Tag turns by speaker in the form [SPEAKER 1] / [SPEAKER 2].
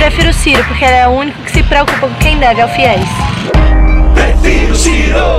[SPEAKER 1] prefiro o Ciro, porque ele é o único que se preocupa com quem deve, é o Fiéis.
[SPEAKER 2] Prefiro Ciro.